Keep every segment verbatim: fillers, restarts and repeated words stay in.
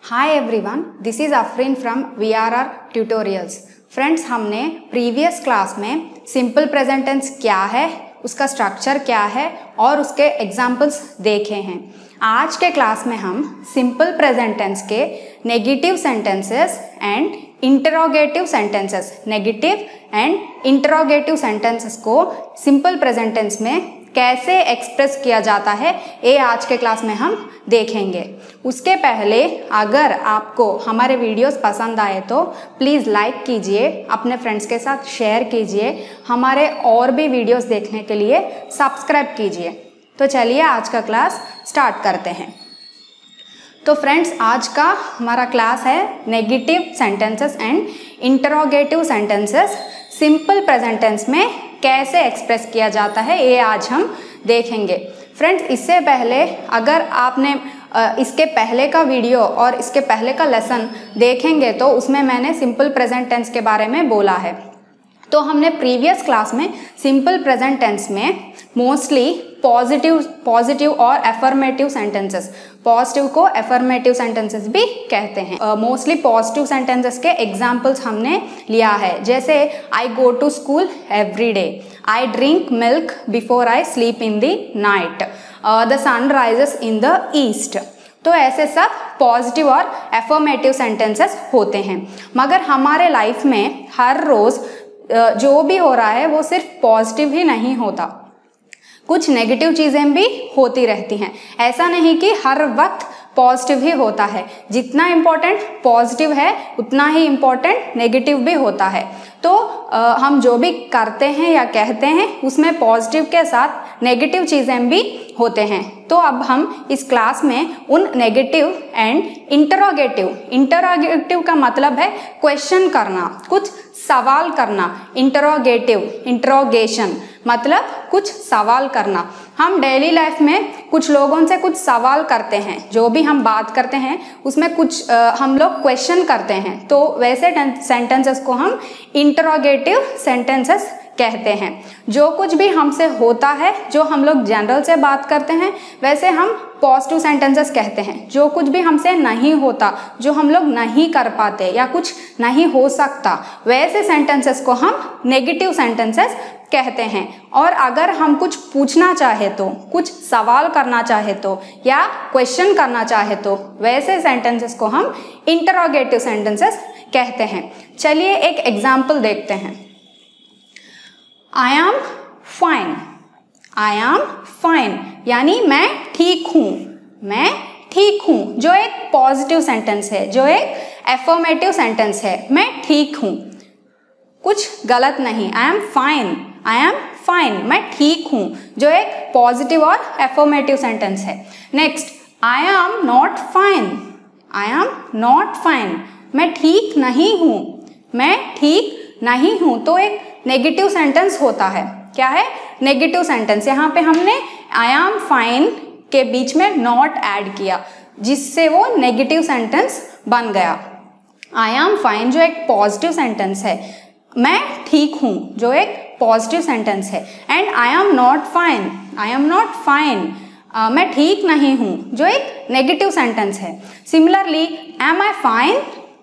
Hi everyone, this is Afreen from we are R tutorials. Friends, हमने previous class में simple present tense क्या है, उसका स्ट्रक्चर क्या है और उसके एग्जाम्पल्स देखे हैं। आज के क्लास में हम सिंपल प्रेजेंट टेंस के negative sentences and interrogative sentences negative and interrogative sentences को सिंपल प्रेजेंट टेंस में कैसे एक्सप्रेस किया जाता है, ये आज के क्लास में हम देखेंगे। उसके पहले अगर आपको हमारे वीडियोस पसंद आए तो प्लीज़ लाइक कीजिए, अपने फ्रेंड्स के साथ शेयर कीजिए, हमारे और भी वीडियोस देखने के लिए सब्सक्राइब कीजिए। तो चलिए आज का क्लास स्टार्ट करते हैं। तो फ्रेंड्स, आज का हमारा क्लास है negative sentences and interrogative sentences simple present tense में कैसे एक्सप्रेस किया जाता है, ये आज हम देखेंगे। फ्रेंड्स, इससे पहले अगर आपने इसके पहले का वीडियो और इसके पहले का लेसन देखेंगे तो उसमें मैंने सिंपल प्रेजेंट टेंस के बारे में बोला है। तो हमने प्रीवियस क्लास में सिंपल प्रेजेंट टेंस में मोस्टली पॉजिटिव पॉजिटिव और एफर्मेटिव सेंटेंसेस, पॉजिटिव को एफर्मेटिव सेंटेंसेस भी कहते हैं। मोस्टली पॉजिटिव सेंटेंसेस के एग्जाम्पल्स हमने लिया है, जैसे I go to school every day, I drink milk before I sleep in the night, the sun rises in the east. तो ऐसे सब पॉजिटिव और एफर्मेटिव सेंटेंसेस होते हैं। मगर हमारे लाइफ में हर रोज़ जो भी हो रहा है वो सिर्फ पॉजिटिव ही नहीं होता, कुछ नेगेटिव चीज़ें भी होती रहती हैं। ऐसा नहीं कि हर वक्त पॉजिटिव ही होता है, जितना इम्पोर्टेंट पॉजिटिव है उतना ही इम्पोर्टेंट नेगेटिव भी होता है। तो आ, हम जो भी करते हैं या कहते हैं उसमें पॉजिटिव के साथ नेगेटिव चीज़ें भी होते हैं। तो अब हम इस क्लास में उन नेगेटिव एंड इंटरोगेटिव, इंटरोगेटिव का मतलब है क्वेश्चन करना, कुछ सवाल करना। इंटरोगेटिव, इंटरोगेशन मतलब कुछ सवाल करना। हम डेली लाइफ में कुछ लोगों से कुछ सवाल करते हैं, जो भी हम बात करते हैं उसमें कुछ आ, हम लोग क्वेश्चन करते हैं, तो वैसे सेंटेंसेस को हम इंटरोगेटिव सेंटेंसेस कहते हैं। जो कुछ भी हमसे होता है, जो हम लोग जनरल से बात करते हैं, वैसे हम पॉजिटिव सेंटेंसेस कहते हैं। जो कुछ भी हमसे नहीं होता, जो हम लोग नहीं कर पाते या कुछ नहीं हो सकता, वैसे सेंटेंसेस को हम नेगेटिव सेंटेंसेस कहते हैं। और अगर हम कुछ पूछना चाहे तो, कुछ सवाल करना चाहे तो या क्वेश्चन करना चाहे तो वैसे सेंटेंसेस को हम इंटरोगेटिव सेंटेंसेस कहते हैं। चलिए एक एग्जाम्पल देखते हैं। I am fine, I am fine यानी मैं ठीक हूँ, मैं ठीक हूँ, जो एक पॉजिटिव सेंटेंस है, जो एक एफर्मेटिव सेंटेंस है। मैं ठीक हूँ, कुछ गलत नहीं। I am fine, I am fine, मैं ठीक हूँ, जो एक पॉजिटिव और एफर्मेटिव सेंटेंस है। Next, I am not fine, I am not fine, मैं ठीक नहीं हूँ, मैं ठीक नहीं हूँ, तो एक नेगेटिव सेंटेंस होता है। क्या है? Negative sentence. यहाँ पे हमने आई एम फाइन के बीच में नॉट ऐड किया, जिससे वो नेगेटिव सेंटेंस बन गया। आई एम फाइन जो एक पॉजिटिव सेंटेंस है, मैं ठीक हूँ जो एक पॉजिटिव सेंटेंस है। And I am not fine, I am not fine, मैं ठीक नहीं हूँ जो एक नेगेटिव सेंटेंस है। Similarly, am I fine,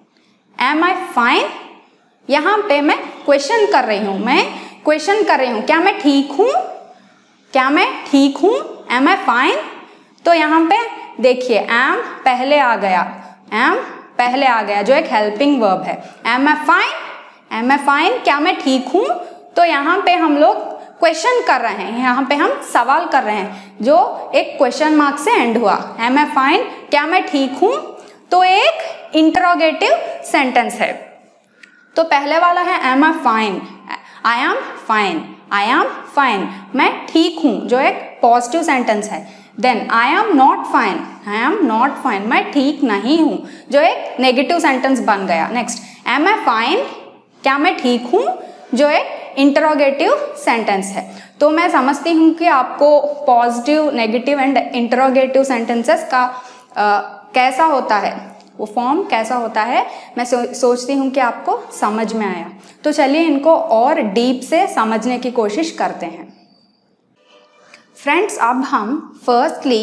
am I fine, यहाँ पे मैं क्वेश्चन कर रही हूँ, मैं क्वेश्चन कर रही हूँ, क्या मैं ठीक हूँ, क्या मैं ठीक हूँ, एम आई फाइन। तो यहाँ पे देखिए एम पहले आ गया, एम पहले आ गया जो एक हेल्पिंग वर्ब है। Am I fine, am I fine, क्या मैं ठीक हूँ। तो यहाँ पे हम लोग क्वेश्चन कर रहे हैं, यहाँ पे हम सवाल कर रहे हैं, जो एक क्वेश्चन मार्क से एंड हुआ। एम आई फाइन, क्या मैं ठीक हूँ, तो एक इंटरोगेटिव सेंटेंस है। तो पहले वाला है am I fine, I am fine, I am fine, मैं ठीक हूँ जो एक पॉजिटिव सेंटेंस है। Then I am not fine, I am not fine, मैं ठीक नहीं हूँ जो एक नेगेटिव सेंटेंस बन गया। नेक्स्ट, एम आई फाइन, क्या मैं ठीक हूँ, जो एक इंटरोगेटिव सेंटेंस है। तो मैं समझती हूँ कि आपको positive, negative and interrogative sentences का आ, कैसा होता है, वो फॉर्म कैसा होता है, मैं सो, सोचती हूँ कि आपको समझ में आया। तो चलिए इनको और डीप से समझने की कोशिश करते हैं। फ्रेंड्स, अब हम फर्स्टली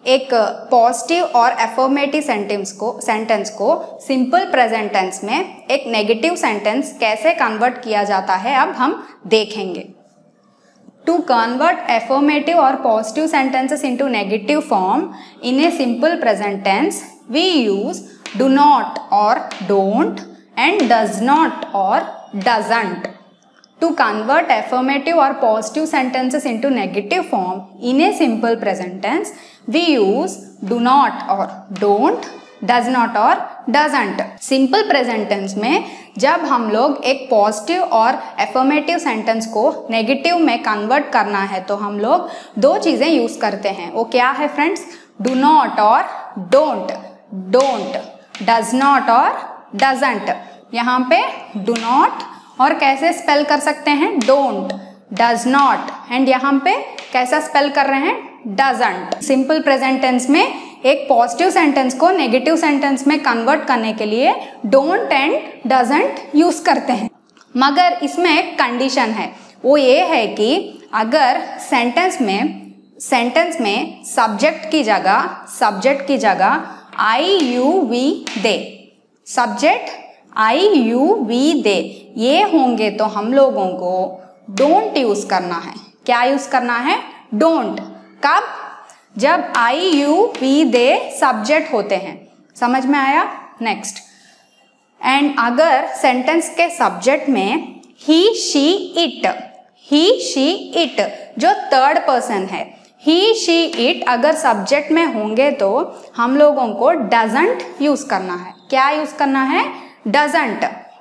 एक पॉजिटिव और एफर्मेटिव सेंटेंस को सेंटेंस को सिंपल प्रेजेंट टेंस में एक नेगेटिव सेंटेंस कैसे कन्वर्ट किया जाता है अब हम देखेंगे। टू कन्वर्ट एफर्मेटिव और positive sentences into negative form in a simple present tense we use do not और डोंट एंड डज नॉट और doesn't. To convert affirmative or positive sentences into negative form in a simple present tense, we use do not or don't, does not or doesn't. Simple present tense में जब हम लोग एक positive और affirmative sentence को negative में convert करना है तो हम लोग दो चीज़ें use करते हैं। वो क्या है friends? Do not और don't, don't, does not और doesn't। यहाँ पे do not और कैसे स्पेल कर सकते हैं? डोंट, डज नॉट, एंड यहाँ पे कैसा स्पेल कर रहे हैं? डजंट। सिंपल प्रेजेंट टेंस में एक पॉजिटिव सेंटेंस को नेगेटिव सेंटेंस में कन्वर्ट करने के लिए डोंट एंड डजंट यूज करते हैं, मगर इसमें एक कंडीशन है। वो ये है कि अगर सेंटेंस में सेंटेंस में सब्जेक्ट की जगह सब्जेक्ट की जगह I you we they, subject I you we they ये होंगे तो हम लोगों को डोंट यूज करना है। क्या यूज करना है? डोंट। कब? जब I you we they subject होते हैं। समझ में आया? नेक्स्ट, एंड अगर सेंटेंस के सब्जेक्ट में he she it, he she it जो थर्ड पर्सन है, ही शी इट अगर सब्जेक्ट में होंगे तो हम लोगों को डजंट यूज करना है। क्या यूज करना है? डजंट।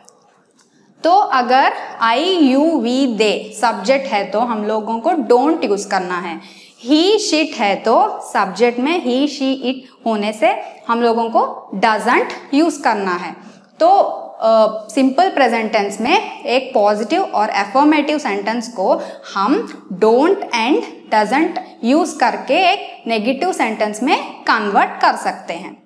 तो अगर I you we they subject है तो हम लोगों को डोंट यूज करना है। ही शिट है तो सब्जेक्ट में ही शी इट होने से हम लोगों को डजंट यूज करना है। तो सिंपल प्रेजेंट टेंस में एक पॉजिटिव और एफर्मेटिव सेंटेंस को हम डोंट एंड डजंट यूज करके एक नेगेटिव सेंटेंस में कन्वर्ट कर सकते हैं।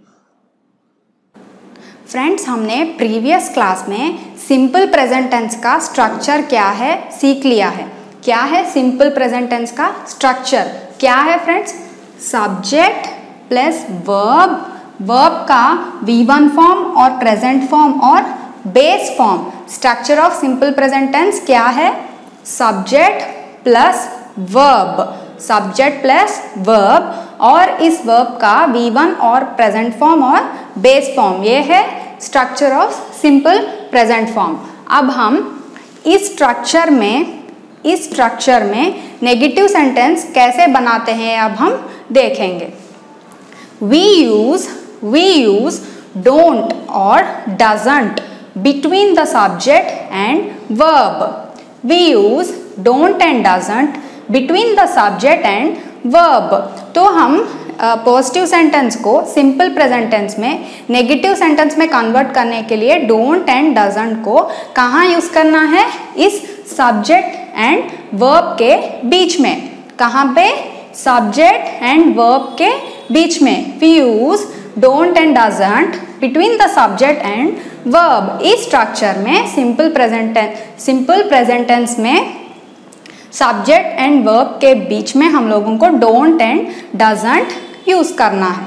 फ्रेंड्स, हमने प्रीवियस क्लास में सिंपल प्रेजेंट टेंस का स्ट्रक्चर क्या है सीख लिया है। क्या है सिंपल प्रेजेंट टेंस का स्ट्रक्चर? क्या है friends? Subject plus verb, verb का वी वन फॉर्म और प्रेजेंट फॉर्म और base form. Structure of simple present tense क्या है? Subject plus verb, subject plus verb, और इस वर्ब का वी वन और प्रेजेंट फॉर्म और बेस फॉर्म। ये है structure of simple present form. अब हम इस स्ट्रक्चर में इस स्ट्रक्चर में नेगेटिव सेंटेंस कैसे बनाते हैं अब हम देखेंगे। We use we use don't और doesn't between the subject and verb. We use don't and doesn't between the subject and verb. तो हम पॉजिटिव uh, सेंटेंस को सिंपल प्रेजेंट टेंस में नेगेटिव सेंटेंस में कन्वर्ट करने के लिए डोंट एंड डजंट को कहाँ यूज करना है? इस सब्जेक्ट एंड वर्ब के बीच में। कहाँ पे? सब्जेक्ट एंड वर्ब के बीच में। We use don't and doesn't between the subject and verb. इस स्ट्रक्चर में simple present tense simple present tense में सब्जेक्ट एंड वर्ब के बीच में हम लोगों को डोंट एंड डजंट यूज करना है।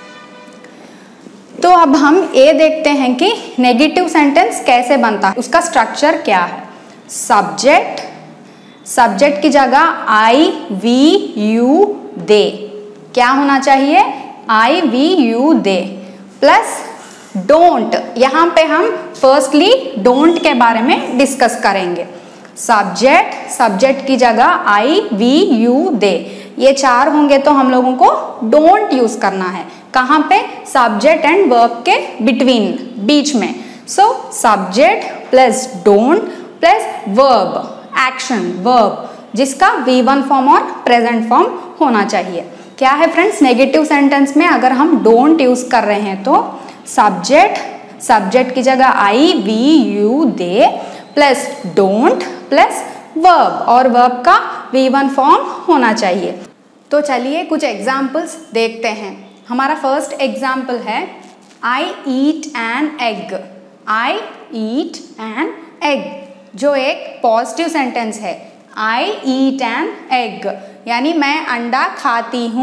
तो अब हम ये देखते हैं कि नेगेटिव सेंटेंस कैसे बनता है, उसका स्ट्रक्चर क्या है। सब्जेक्ट सब्जेक्ट की जगह आई वी यू दे क्या होना चाहिए? I we you they plus don't. यहाँ पे हम फर्स्टली डोंट के बारे में डिस्कस करेंगे। सब्जेक्ट सब्जेक्ट की जगह आई वी यू दे, ये चार होंगे तो हम लोगों को डोंट यूज करना है। कहाँ पे? सब्जेक्ट एंड वर्ब के बिटवीन, बीच में। So subject plus don't plus verb, action verb, जिसका वी वन फॉर्म और प्रेजेंट फॉर्म होना चाहिए। क्या है फ्रेंड्स? नेगेटिव सेंटेंस में अगर हम डोंट यूज कर रहे हैं तो सब्जेक्ट सब्जेक्ट की जगह I we you they plus don't plus verb, और वर्ब का वी वन फॉर्म होना चाहिए। तो चलिए कुछ एग्जाम्पल्स देखते हैं। हमारा फर्स्ट एग्जाम्पल है I eat an egg. I eat an egg जो एक पॉजिटिव सेंटेंस है। आई ईट एन एग यानी मैं अंडा खाती हूँ।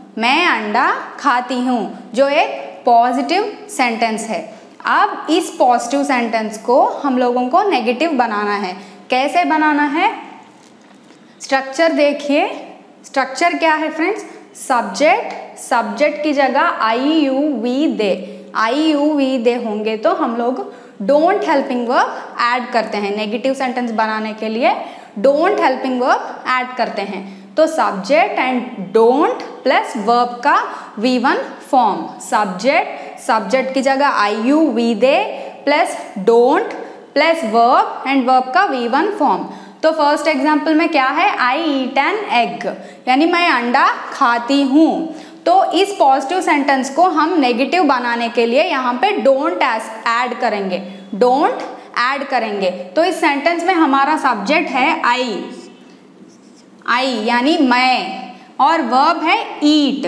मैं अंडा खाती हूँ, जो एक पॉजिटिव सेंटेंस है। अब इस पॉजिटिव सेंटेंस को हम लोगों को नेगेटिव बनाना है। कैसे बनाना है? स्ट्रक्चर देखिए, स्ट्रक्चर क्या है फ्रेंड्स? सब्जेक्ट, सब्जेक्ट की जगह I you we they, I you we they होंगे तो हम लोग डोंट हेल्पिंग वर्ब ऐड करते हैं। नेगेटिव सेंटेंस बनाने के लिए डोंट हेल्पिंग वर्ब ऐड करते हैं। तो subject and don't plus verb का V one form. Subject, subject की जगह I you we they plus don't plus verb and verb का वी वन फॉर्म। तो फर्स्ट एग्जाम्पल में क्या है? आई ईट एन एग, यानी मैं अंडा खाती हूँ। तो इस पॉजिटिव सेंटेंस को हम नेगेटिव बनाने के लिए यहाँ पे डोंट ऐड करेंगे, डोंट ऐड करेंगे। तो इस सेंटेंस में हमारा सब्जेक्ट है आई, आई यानी मैं, और वर्ब है ईट,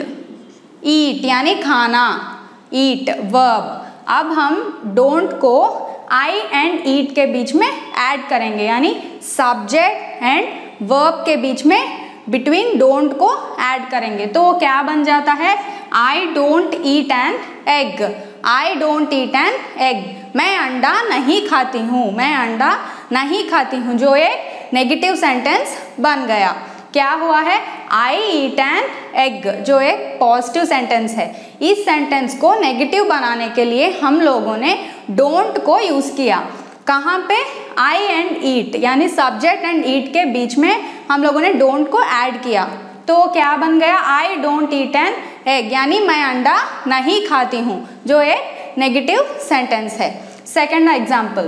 ईट यानी खाना, ईट वर्ब। अब हम डोंट को आई एंड ईट के बीच में ऐड करेंगे, यानी सब्जेक्ट एंड वर्ब के बीच में बिटवीन डोंट को ऐड करेंगे। तो वो क्या बन जाता है? I don't eat an egg, I don't eat an egg, मैं अंडा नहीं खाती हूँ, मैं अंडा नहीं खाती हूँ, जो एक नेगेटिव सेंटेंस बन गया। क्या हुआ है? आई ईट एन एग, जो एक पॉजिटिव सेंटेंस है। इस सेंटेंस को नेगेटिव बनाने के लिए हम लोगों ने डोंट को यूज किया। कहाँ पे? आई एंड ईट, यानी सब्जेक्ट एंड ईट के बीच में हम लोगों ने डोंट को ऐड किया। तो क्या बन गया? I don't eat an egg, यानी मैं अंडा नहीं खाती हूँ, जो एक नेगेटिव सेंटेंस है। Second example,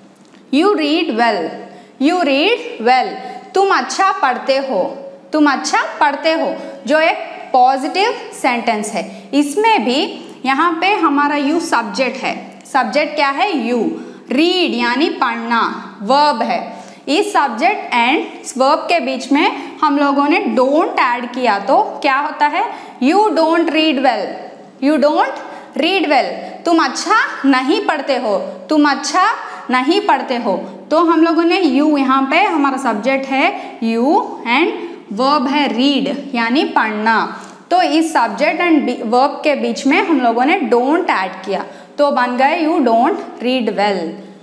you read well, you read well, तुम अच्छा पढ़ते हो, तुम अच्छा पढ़ते हो, जो एक पॉजिटिव सेंटेंस है। इसमें भी यहाँ पे हमारा यू सब्जेक्ट है। सब्जेक्ट क्या है? यू। रीड यानी पढ़ना वर्ब है। इस सब्जेक्ट एंड वर्ब के बीच में हम लोगों ने डोंट ऐड किया, तो क्या होता है? You don't read well, you don't read well, तुम अच्छा नहीं पढ़ते हो, तुम अच्छा नहीं पढ़ते हो। तो हम लोगों ने यू, यहाँ पे हमारा सब्जेक्ट है यू एंड वर्ब है रीड यानी पढ़ना। तो इस सब्जेक्ट एंड वर्ब के बीच में हम लोगों ने डोंट ऐड किया, तो बन गए you don't read well,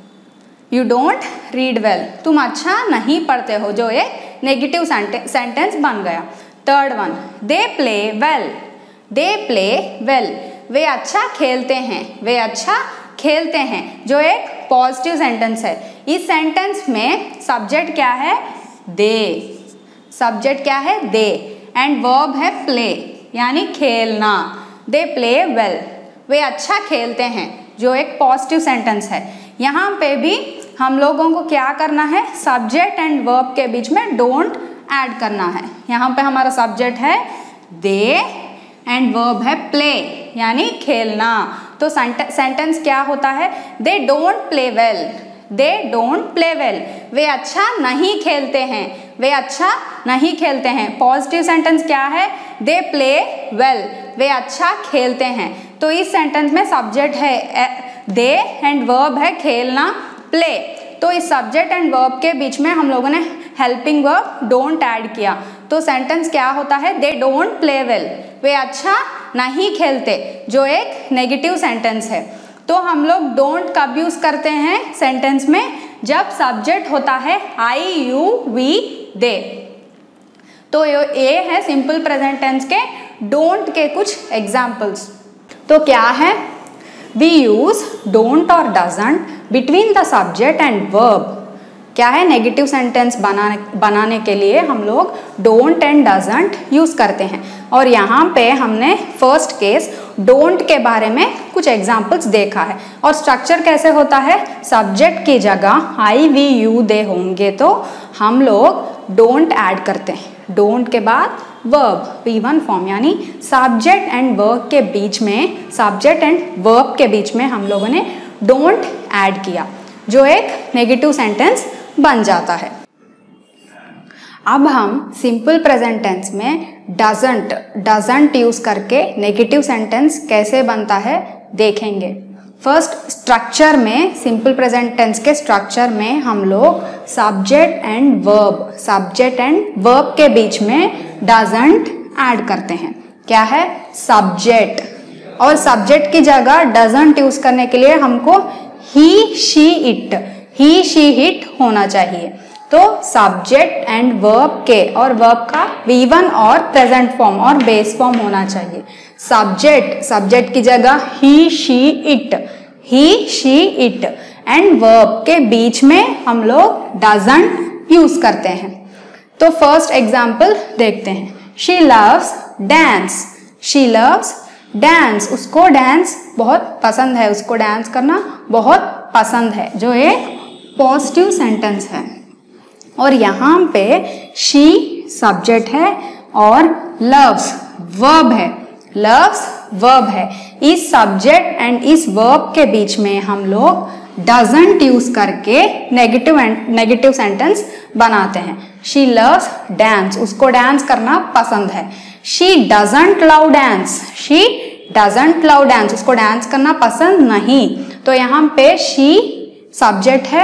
you don't read well, तुम अच्छा नहीं पढ़ते हो, जो एक नेगेटिव सेंटेंस बन गया। Third one, they play well, they play well, वे अच्छा खेलते हैं, वे अच्छा खेलते हैं, जो एक पॉजिटिव सेंटेंस है। इस सेंटेंस में सब्जेक्ट क्या है? दे, सब्जेक्ट क्या है? दे, एंड वर्ब है प्ले यानी खेलना। दे प्ले वेल, वे अच्छा खेलते हैं, जो एक पॉजिटिव सेंटेंस है। यहाँ पे भी हम लोगों को क्या करना है? सब्जेक्ट एंड वर्ब के बीच में डोंट ऐड करना है। यहाँ पे हमारा सब्जेक्ट है दे एंड वर्ब है प्ले यानी खेलना। तो सेंटेंस क्या होता है? They don't play well, they don't play well, वे अच्छा नहीं खेलते हैं, वे अच्छा नहीं खेलते हैं। पॉजिटिव सेंटेंस क्या है? दे प्ले वेल, वे अच्छा खेलते हैं। तो इस सेंटेंस में सब्जेक्ट है दे एंड वर्ब है खेलना, प्ले। तो इस सब्जेक्ट एंड वर्ब के बीच में हम लोगों ने हेल्पिंग वर्ब डोंट ऐड किया। तो सेंटेंस क्या होता है? दे डोंट प्ले वेल, वे अच्छा नहीं खेलते, जो एक नेगेटिव सेंटेंस है। तो हम लोग डोंट कब यूज करते हैं सेंटेंस में? जब सब्जेक्ट होता है आई यू वी दे। तो ये है सिंपल प्रेजेंट टेंस के डोंट के कुछ एग्जाम्पल्स। तो क्या है? वी यूज डोंट और doesn't between the subject and verb. क्या है? नेगेटिव सेंटेंस बनाने बनाने के लिए हम लोग डोंट एंड डजंट यूज करते हैं। और यहाँ पे हमने फर्स्ट केस डोंट के बारे में कुछ एग्जाम्पल्स देखा है। और स्ट्रक्चर कैसे होता है? सब्जेक्ट की जगह आई वी यू दे होंगे तो हम लोग डोंट ऐड करते हैं, डोंट के बाद वर्ब वी वन फॉर्म, यानी सब्जेक्ट एंड वर्ब के बीच में, सब्जेक्ट एंड वर्ब के बीच में हम लोगों ने डोंट ऐड किया, जो एक नेगेटिव सेंटेंस बन जाता है। अब हम सिंपल प्रेजेंट टेंस में डजंट डजंट यूज करके नेगेटिव सेंटेंस कैसे बनता है देखेंगे। फर्स्ट स्ट्रक्चर में, सिंपल प्रेजेंट टेंस के स्ट्रक्चर में हम लोग subject and verb, subject and verb के बीच में डजंट ऐड करते हैं। क्या है? सब्जेक्ट। और सब्जेक्ट की जगह डजंट यूज करने के लिए हमको he she it he she it होना चाहिए। तो सब्जेक्ट एंड वर्ब के और वर्ब का वी वन और प्रेजेंट फॉर्म और बेस फॉर्म होना चाहिए। सब्जेक्ट सब्जेक्ट की जगह he she it he she it and verb के बीच में हम लोग डजंट यूज करते हैं। तो फर्स्ट एग्जाम्पल देखते हैं। She loves dance she loves dance उसको डांस बहुत पसंद है, उसको डांस करना बहुत पसंद है, जो एक पॉजिटिव सेंटेंस है। और यहाँ पे शी सब्जेक्ट है और लव्स वर्ब है लव्स वर्ब है। इस सब्जेक्ट एंड इस वर्ब के बीच में हम लोग डजंट यूज करके नेगेटिव नेगेटिव सेंटेंस बनाते हैं। शी लव्स डांस उसको डांस करना पसंद है। She doesn't love dance she doesn't love dance उसको डांस करना पसंद नहीं। तो यहाँ पे शी सब्जेक्ट है,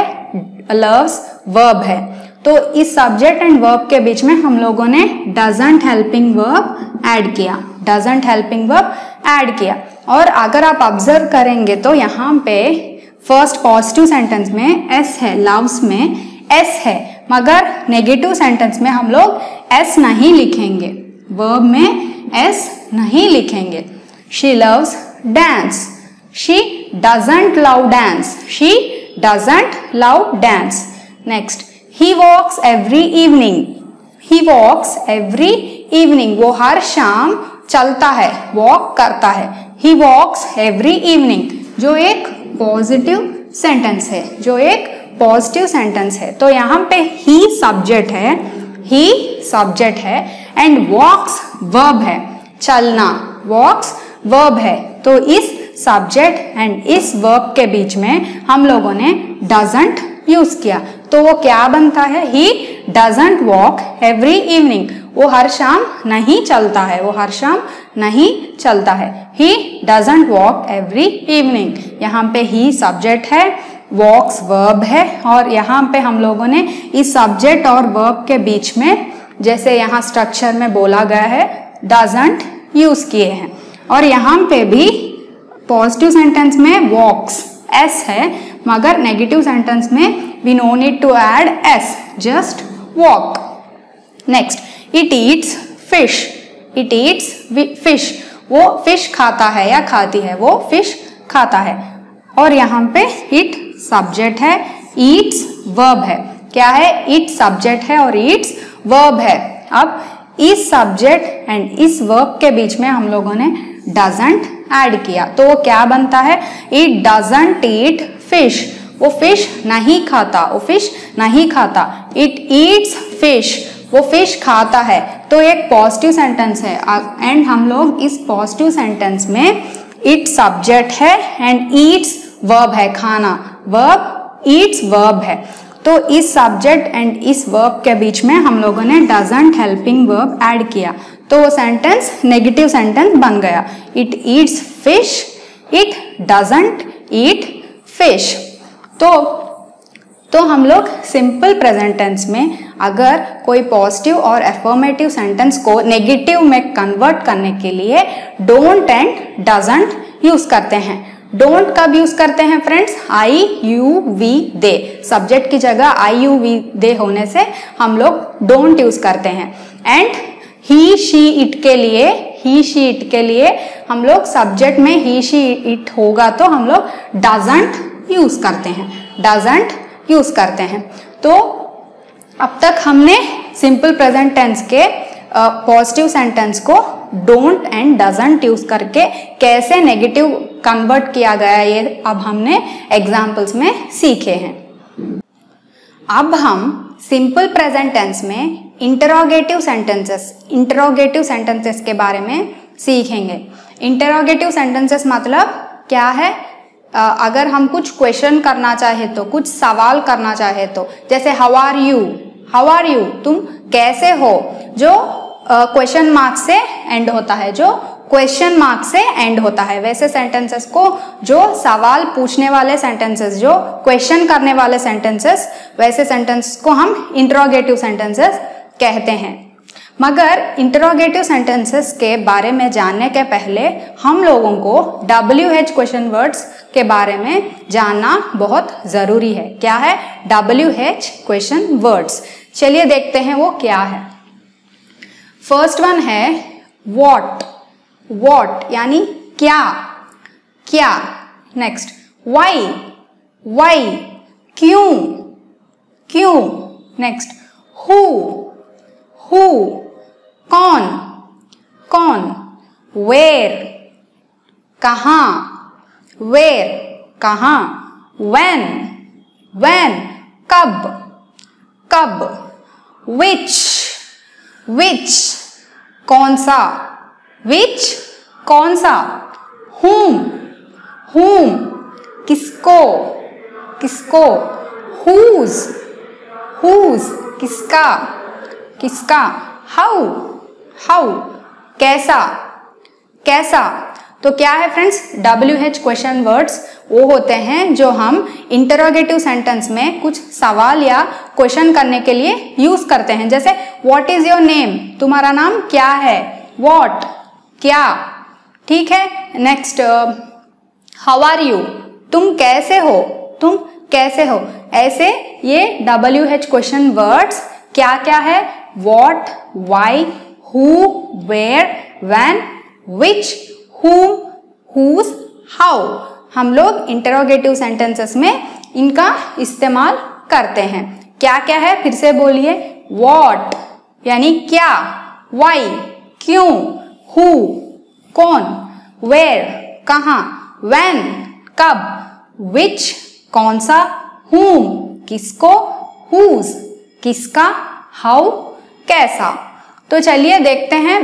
लव्स वर्ब है। तो इस सब्जेक्ट एंड वर्ब के बीच में हम लोगों ने डजंट हेल्पिंग वर्ब ऐड किया डजंट हेल्पिंग वर्ब ऐड किया। और अगर आप ऑब्जर्व करेंगे तो यहाँ पे फर्स्ट पॉजिटिव सेंटेंस में एस है, लव्स में एस है, मगर नेगेटिव सेंटेंस में हम लोग एस नहीं लिखेंगे, वर्ब में एस नहीं लिखेंगे। She loves dance she doesn't love dance she doesn't love dance. Next, he walks every evening he walks every evening वो हर शाम चलता है, वॉक करता है। he walks every evening जो एक पॉजिटिव सेंटेंस है जो एक पॉजिटिव सेंटेंस है। तो यहाँ पे he सब्जेक्ट है he सब्जेक्ट है एंड walks वर्ब है, चलना walks वर्ब है। तो इस सब्जेक्ट एंड इस वर्ब के बीच में हम लोगों ने डजंट यूज किया। तो वो क्या बनता है? He doesn't walk every evening वो हर शाम नहीं चलता है वो हर शाम नहीं चलता है। He doesn't walk every evening. यहाँ पे ही सब्जेक्ट है, वॉक्स वर्ब है और यहाँ पे हम लोगों ने इस सब्जेक्ट और वर्ब के बीच में जैसे यहाँ स्ट्रक्चर में बोला गया है डजंट यूज किए हैं। और यहाँ पे भी पॉजिटिव सेंटेंस में वॉक्स एस है, मगर नेगेटिव सेंटेंस में we no need to add S, just walk. Next, it eats fish it eats fish वो फिश खाता है या खाती है, वो फिश खाता है। और यहाँ पे इट सब्जेक्ट है, ईट्स वर्ब है। क्या है? इट सब्जेक्ट है और ईट्स वर्ब है। अब इस सब्जेक्ट एंड इस वर्ब के बीच में हम लोगों ने डजंट ऐड किया, तो वो क्या बनता है? इट डजंट ईट फिश वो फिश नहीं खाता वो फिश नहीं खाता। इट ईट्स फिश वो फिश खाता है। तो एक पॉजिटिव सेंटेंस है एंड हम लोग इस पॉजिटिव सेंटेंस में इट सब्जेक्ट है एंड ईट्स वर्ब है, खाना वर्ब ईट्स वर्ब है। तो इस सब्जेक्ट एंड इस वर्ब के बीच में हम लोगों ने डजंट हेल्पिंग वर्ब ऐड किया, तो वो सेंटेंस नेगेटिव सेंटेंस बन गया। It eats fish it doesn't eat fish. तो तो हम लोग सिंपल प्रेजेंट टेंस में अगर कोई पॉजिटिव और एफर्मेटिव सेंटेंस को नेगेटिव में कन्वर्ट करने के लिए डोंट एंड डजंट यूज करते हैं। डोंट कब यूज करते हैं friends? I you we they, subject की जगह आई यू वी दे होने से हम लोग डोंट यूज करते हैं। एंड ही शी इट के लिए ही शी इट के लिए हम लोग सब्जेक्ट में ही शी इट होगा तो हम लोग डजंट यूज करते हैं डजंट यूज करते हैं। तो अब तक हमने सिंपल प्रेजेंट टेंस के पॉजिटिव सेंटेंस को डोंट एंड डजंट यूज करके कैसे नेगेटिव कन्वर्ट किया गया ये अब हमने एग्जाम्पल्स में सीखे हैं। अब हम सिंपल प्रेजेंट टेंस में इंटरोगेटिव सेंटेंसेस इंटरोगेटिव सेंटेंसेस के बारे में सीखेंगे। इंटरोगेटिव सेंटेंसेस मतलब क्या है? Uh, अगर हम कुछ क्वेश्चन करना चाहे तो, कुछ सवाल करना चाहे तो, जैसे how are you how are you तुम कैसे हो, जो क्वेश्चन uh, मार्क से एंड होता है जो क्वेश्चन मार्क से एंड होता है। वैसे सेंटेंसेस को, जो सवाल पूछने वाले सेंटेंसेस, जो क्वेश्चन करने वाले सेंटेंसेस, वैसे सेंटेंस को हम इंटरोगेटिव सेंटेंसेस कहते हैं। मगर इंटरोगेटिव सेंटेंसेस के बारे में जानने के पहले हम लोगों को डब्ल्यू एच क्वेश्चन वर्ड्स के बारे में जानना बहुत ज़रूरी है। क्या है डब्ल्यू एच क्वेश्चन वर्ड्स? चलिए देखते हैं वो क्या है। फर्स्ट वन है व्हाट, व्हाट यानी क्या, क्या। नेक्स्ट व्हाई, व्हाई क्यों, क्यों। नेक्स्ट हु, हु कौन, कौन। वेयर, कहाँ, वेयर कहाँ। व्हेन, व्हेन कब, कब। विच, विच कौन सा, विच कौन सा। whom, whom किसको, किसको। whose, whose किसका, किसका। how, how कैसा, कैसा। तो क्या है friends W H question words? वो होते हैं जो हम इंटरोगेटिव सेंटेंस में कुछ सवाल या क्वेश्चन करने के लिए यूज करते हैं। जैसे व्हाट इज योर नेम, तुम्हारा नाम क्या है। व्हाट क्या, ठीक है। नेक्स्ट हाउ आर यू, तुम कैसे हो, तुम कैसे हो। ऐसे ये डब्ल्यू एच क्वेश्चन वर्ड्स क्या क्या है, what, why, who, where, when, which, whom, whose, how हम लोग इंटरोगेटिव सेंटेंसेस में इनका इस्तेमाल करते हैं। क्या क्या है फिर से बोलिए। what यानी क्या, why क्यों, who कौन, where कहाँ, when कब, which कौन सा, whom किसको, whose किसका, how कैसा। तो चलिए देखते हैं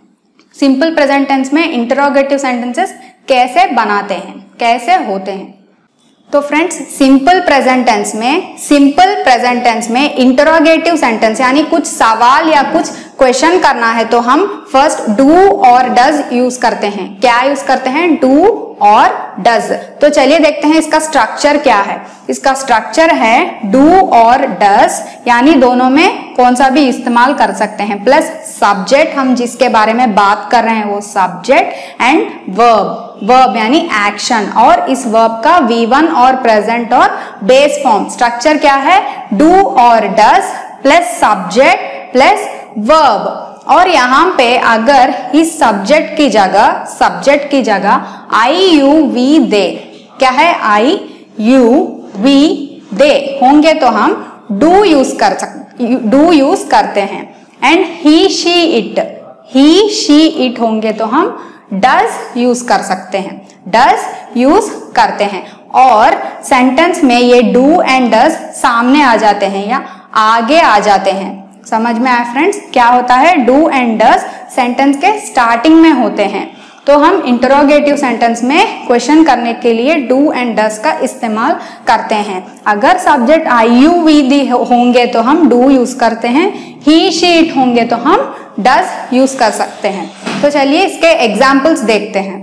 सिंपल प्रेजेंट टेंस में इंटरोगेटिव सेंटेंसेस कैसे बनाते हैं, कैसे होते हैं। तो फ्रेंड्स सिंपल प्रेजेंट टेंस में सिंपल प्रेजेंट टेंस में इंटरोगेटिव सेंटेंस यानी कुछ सवाल या कुछ क्वेश्चन करना है तो हम फर्स्ट डू और डज यूज करते हैं। क्या यूज करते हैं, डू और डज। तो चलिए देखते हैं इसका स्ट्रक्चर क्या है। इसका स्ट्रक्चर है डू और डज यानी दोनों में कौन सा भी इस्तेमाल कर सकते हैं, प्लस सब्जेक्ट हम जिसके बारे में बात कर रहे हैं वो सब्जेक्ट, एंड वर्ब, वर्ब यानी एक्शन। और इस वर्ब का वी वन और प्रेजेंट और बेस फॉर्म। स्ट्रक्चर क्या है, डू और does plus subject plus verb. और यहाँ पे अगर इस सब्जेक्ट की जगह सब्जेक्ट की जगह आई यू वी दे, क्या है आई यू वी दे होंगे तो हम डू यूज कर सकते, डू यूज करते हैं। And he she it, he she it होंगे तो हम डज यूज कर सकते हैं, डज यूज करते हैं। और सेंटेंस में ये डू एंड डज सामने आ जाते हैं या आगे आ जाते हैं। समझ में आया फ्रेंड्स, क्या होता है, डू एंड डज सेंटेंस के स्टार्टिंग में होते हैं। तो हम इंटरोगेटिव सेंटेंस में क्वेश्चन करने के लिए डू एंड डज का इस्तेमाल करते हैं। अगर subject I you we they होंगे तो हम डू यूज करते हैं, ही शी इट होंगे तो हम डज यूज कर सकते हैं। तो चलिए इसके एग्जाम्पल्स देखते हैं।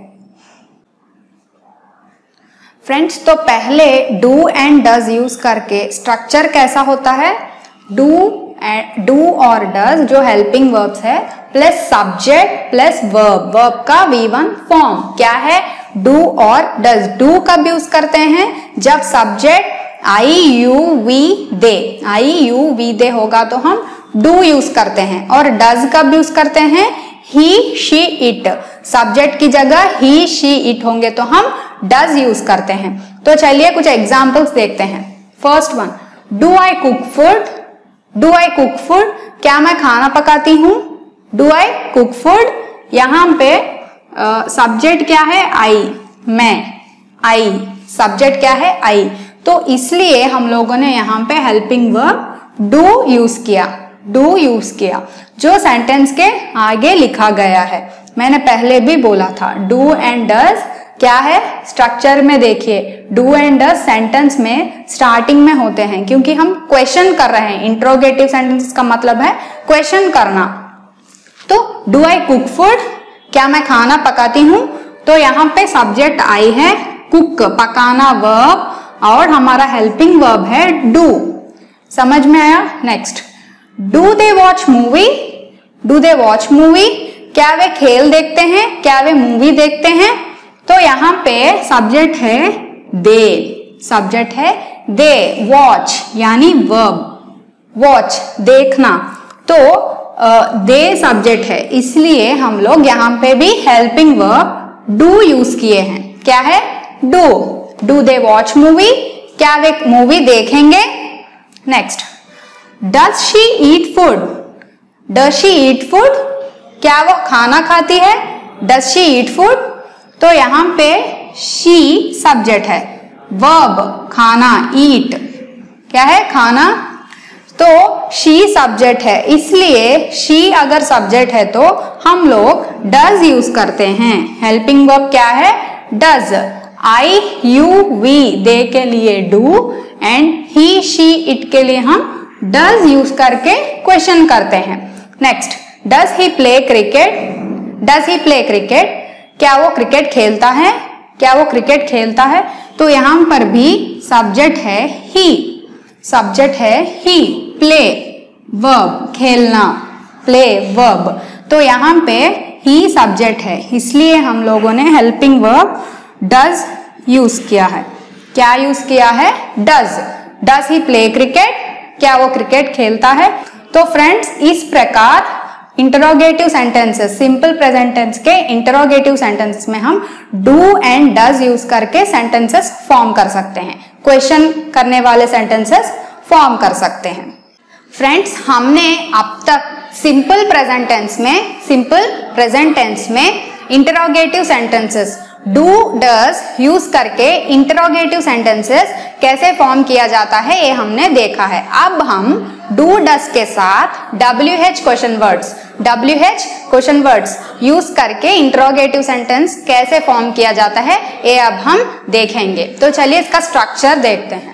फ्रेंड्स तो पहले डू एंड डज यूज करके स्ट्रक्चर कैसा होता है, डू डू और डज जो हेल्पिंग वर्ब्स है plus subject plus verb, verb का वी वन फॉर्म क्या है, डू और डज। डू कब यूज करते हैं, जब subject I you we they, I you we they होगा तो हम डू यूज करते हैं। और डज कब यूज करते हैं, ही शी इट, सब्जेक्ट की जगह ही शी इट होंगे तो हम डज यूज करते हैं। तो चलिए कुछ एग्जाम्पल्स देखते हैं। First one, do I cook food, do I cook food क्या मैं खाना पकाती हूँ, डू आई कुक फूड। यहाँ पे सब्जेक्ट क्या है, आई, मैं, आई, सब्जेक्ट क्या है, आई। तो इसलिए हम लोगों ने यहाँ पे हेल्पिंग वर्ब डू यूज किया, डू यूज किया जो सेंटेंस के आगे लिखा गया है। मैंने पहले भी बोला था डू एंड डज क्या है, स्ट्रक्चर में देखिए डू एंड डज सेंटेंस में स्टार्टिंग में होते हैं क्योंकि हम क्वेश्चन कर रहे हैं। इंट्रोगेटिव सेंटेंस का मतलब है क्वेश्चन करना। तो डू आई कुक फूड क्या मैं खाना पकाती हूँ, तो यहाँ पे सब्जेक्ट आई है, कुक पकाना वर्ब और हमारा हेल्पिंग वर्ब है डू। समझ में आया। Next, do they watch movie, do they watch movie, क्या वे खेल देखते हैं, क्या वे मूवी देखते हैं। तो यहाँ पे सब्जेक्ट है दे, सब्जेक्ट है दे, वॉच यानी वर्ब, वॉच देखना, तो दे सब्जेक्ट है, इसलिए हम लोग यहाँ पे भी हेल्पिंग वर्ब डू यूज किए हैं। क्या है? Do. Do they watch movie, क्या वे मूवी देखेंगे। Next, does she eat food, does she eat food, क्या वो खाना खाती है। डज शी ईट फूड, तो यहाँ पे शी सब्जेक्ट है, वर्ब खाना, ईट क्या है, खाना, तो शी सब्जेक्ट है, इसलिए शी अगर सब्जेक्ट है तो हम लोग डज यूज करते हैं। हेल्पिंग वर्ब क्या है? Does. I you we they के लिए do and he she it के लिए हम डज यूज करके क्वेश्चन करते हैं। Next, does he play cricket, does he play cricket, क्या वो क्रिकेट खेलता है, क्या वो क्रिकेट खेलता है। तो यहाँ पर भी सब्जेक्ट है ही, सब्जेक्ट है ही, प्ले वर्ब खेलना, प्ले वर्ब, तो यहाँ पे ही सब्जेक्ट है, इसलिए हम लोगों ने हेल्पिंग वर्ब डज यूज किया है। क्या यूज किया है? Does. Does he play cricket, क्या वो क्रिकेट खेलता है। तो फ्रेंड्स, इस प्रकार interrogative sentences, simple present tense के इंटरोगेटिव सेंटेंसेस में हम डू एंड डज यूज करके सेंटेंसेस फॉर्म कर सकते हैं, क्वेश्चन करने वाले सेंटेंसेस फॉर्म कर सकते हैं। फ्रेंड्स, हमने अब तक सिंपल प्रेजेंट टेंस में, सिंपल प्रेजेंट टेंस में interrogative sentences do does use करके इंटरोगेटिव सेंटेंसेस कैसे फॉर्म किया जाता है ये हमने देखा है। अब हम डू डज के साथ W H question words, W H question words use करके इंटरोगेटिव सेंटेंस कैसे फॉर्म किया जाता है ये अब हम देखेंगे। तो चलिए इसका स्ट्रक्चर देखते हैं।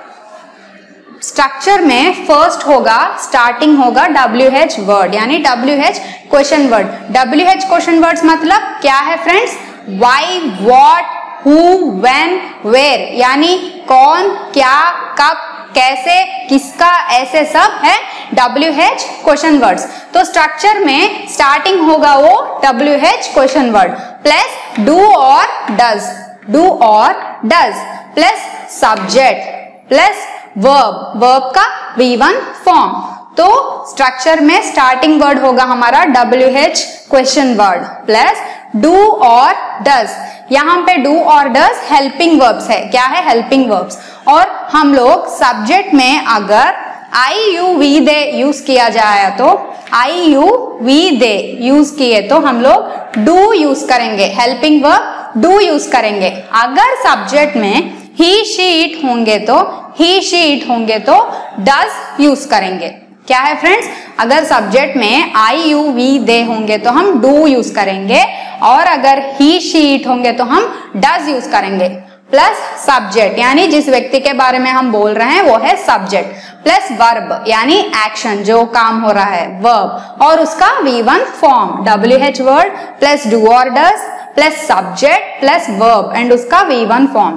स्ट्रक्चर में फर्स्ट होगा, स्टार्टिंग होगा डब्ल्यू एच वर्ड, यानी W H question word. W H question words मतलब क्या है friends? Why, what, who, when, where, यानी कौन, क्या, कब, कैसे, किसका, ऐसे सब है डब्ल्यू एच क्वेश्चन वर्ड्स। तो स्ट्रक्चर में स्टार्टिंग होगा वो W H question word plus do और डज, डू और does plus subject plus verb, verb का वी वन फॉर्म। तो स्ट्रक्चर में स्टार्टिंग वर्ड होगा हमारा W H question word plus do और डज। यहाँ पे डू और डज हेल्पिंग वर्ब्स है। क्या है? Helping verbs. और हम लोग सब्जेक्ट में अगर I you we they use किया जाए तो I you we they use किए तो हम लोग डू यूज करेंगे, हेल्पिंग वर्ब डू यूज करेंगे। अगर सब्जेक्ट में ही शी इट होंगे तो ही शी इट होंगे तो डज यूज करेंगे। क्या है फ्रेंड्स? अगर सब्जेक्ट में आई यू वी दे होंगे तो हम डू यूज करेंगे और अगर ही शी इट होंगे तो हम डज यूज करेंगे प्लस सब्जेक्ट, यानी जिस व्यक्ति के बारे में हम बोल रहे हैं वो है सब्जेक्ट प्लस वर्ब, यानी एक्शन जो काम हो रहा है वर्ब, और उसका V one form W H word plus do और does plus subject plus verb and उसका वी वन फॉर्म।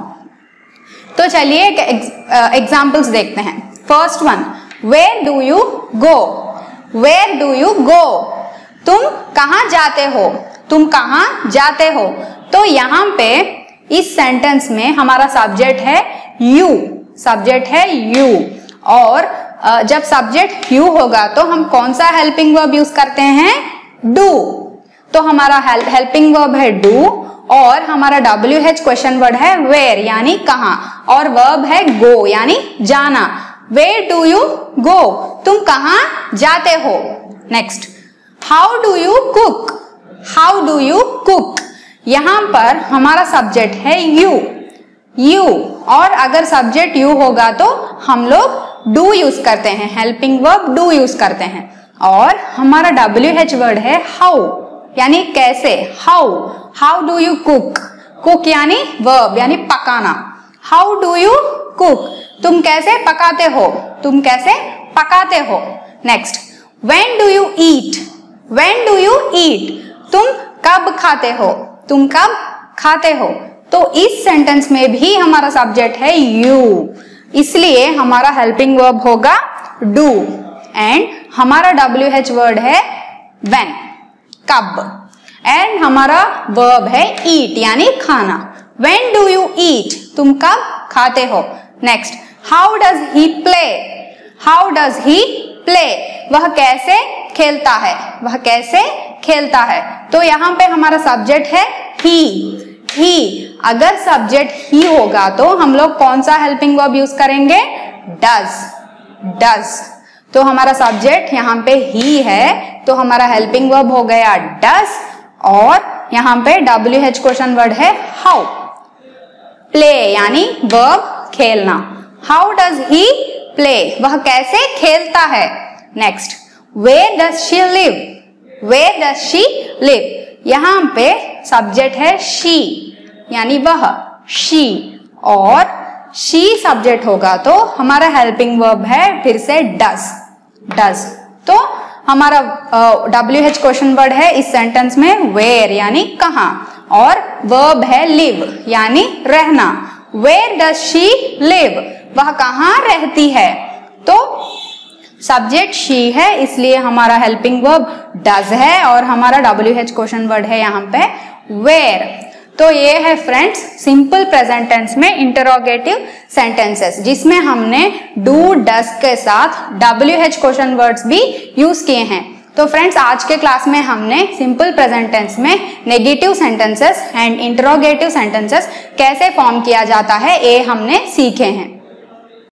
तो चलिए एग्जाम्पल्स देखते हैं। First one, where do you go, where do you go, तुम कहाँ जाते हो, तुम कहाँ जाते हो। तो यहाँ पे इस सेंटेंस में हमारा सब्जेक्ट है यू, सब्जेक्ट है यू, और जब सब्जेक्ट यू होगा तो हम कौन सा हेल्पिंग वर्ब यूज करते हैं? डू। तो हमारा हेल्पिंग वर्ब है डू और हमारा डब्ल्यू एच क्वेश्चन वर्ड है वेयर यानी कहाँ, और वर्ब है गो यानी जाना। वेयर डू यू गो, तुम कहाँ जाते हो। Next, how do you cook, how do you cook, यहाँ पर हमारा सब्जेक्ट है यू, यू, और अगर सब्जेक्ट यू होगा तो हम लोग डू यूज करते हैं, हेल्पिंग वर्ब डू यूज करते हैं। और हमारा डब्ल्यू एच वर्ड है हाउ यानी कैसे, how, how do you cook, cook यानी वर्ब यानी पकाना। हाउ डू यू कुक, तुम कैसे पकाते हो, तुम कैसे पकाते हो। Next, when do you eat, when do you eat, तुम कब खाते हो, तुम कब खाते हो। तो इस सेंटेंस में भी हमारा सब्जेक्ट है यू, इसलिए हमारा हेल्पिंग वर्ब होगा डू एंड हमारा डब्ल्यू एच वर्ड है व्हेन, कब। एंड हमारा वर्ब है ईट यानी खाना। व्हेन डू यू ईट, तुम कब खाते हो। Next, how does he play, how does he play, वह कैसे खेलता है, वह कैसे खेलता है। तो यहाँ पे हमारा सब्जेक्ट है ही, ही। अगर सब्जेक्ट ही होगा तो हम लोग कौन सा हेल्पिंग वर्ब यूज करेंगे, डज, डज। तो हमारा सब्जेक्ट यहाँ पे ही है तो हमारा हेल्पिंग वर्ब हो गया डज, और यहाँ पे डब्ल्यू एच क्वेश्चन वर्ड है हाउ। प्ले यानी वर्ब खेलना। हाउ डज ही प्ले, वह कैसे खेलता है। Next, where does she live, where does she live. यहाँ पे सब्जेक्ट है शी यानी वह, शी, और शी सब्जेक्ट होगा तो हमारा हेल्पिंग वर्ब है फिर से डज, डज। तो हमारा डब्ल्यू एच क्वेश्चन वर्ड है इस सेंटेंस में वेयर यानी कहाँ, और वर्ब है लिव यानी रहना। वेयर डज शी लिव, वह कहाँ रहती है। तो सब्जेक्ट शी है इसलिए हमारा हेल्पिंग वर्ब डज है, और हमारा डब्ल्यू एच क्वेश्चन वर्ड है यहाँ पे वेयर। तो ये है फ्रेंड्स सिंपल प्रेजेंट टेंस में इंटरोगेटिव सेंटेंसेस, जिसमें हमने डू डज के साथ डब्ल्यू एच क्वेश्चन वर्ड्स भी यूज किए हैं। तो फ्रेंड्स आज के क्लास में हमने सिंपल प्रेजेंट टेंस में negative sentences and interrogative sentences कैसे फॉर्म किया जाता है ये हमने सीखे हैं।